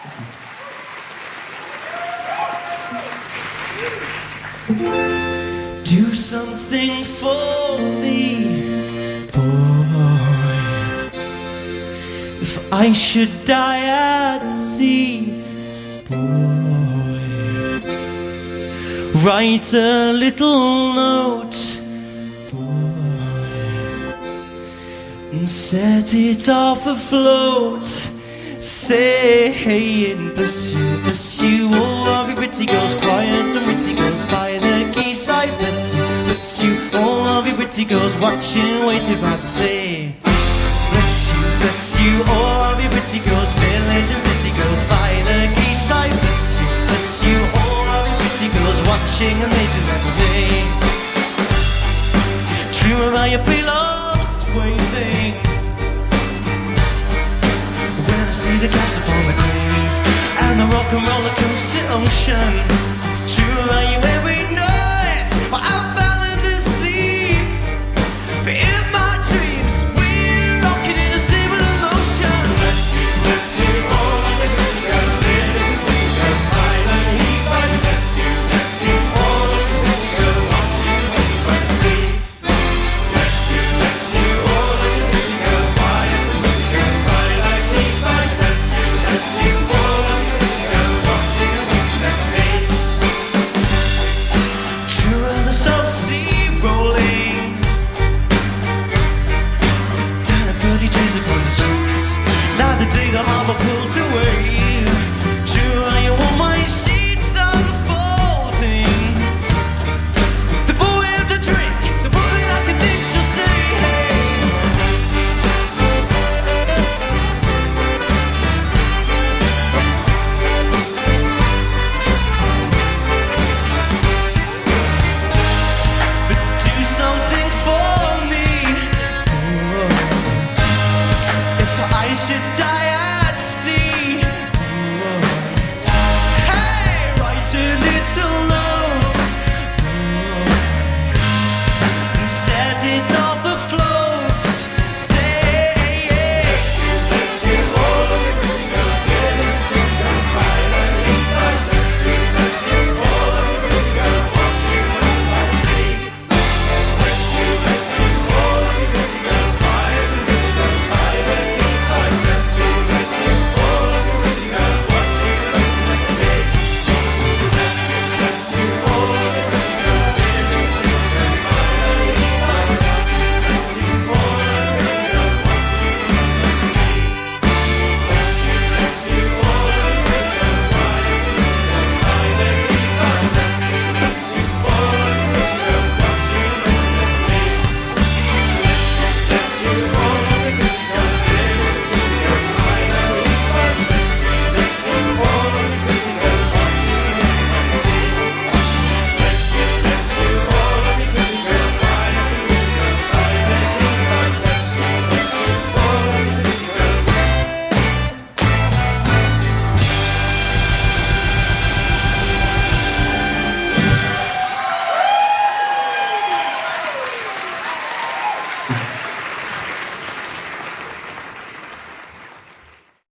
Do something for me, boy. If I should die at sea, boy, write a little note, boy, and set it off afloat, saying, pursue, pursue all of your pretty girls, quiet and witty girls by the quayside. Pursue, pursue all of your pretty girls, watching, waiting by the sea. Pursue, pursue all of your pretty girls, village and city girls by the quayside. Pursue, pursue all of your pretty girls, watching and waiting by the sea. Dream about your pillows waving, see the caps upon the green and the rock and roller coaster ocean. True about you every night, but I fell into sleep. But in my dreams, we're rocking in a similar motion. Let's do all of the good girl, living single, island, eastside. Let's do all of the good girl, watching by the sea. Let's do all of the good girl, quiet and good girl, island, eastside. Now the day the harbour pulled away, true how you want my sheets unfolding. The boy have to drink, the boy that I can think to say, hey. But do something for me, oh. If I should die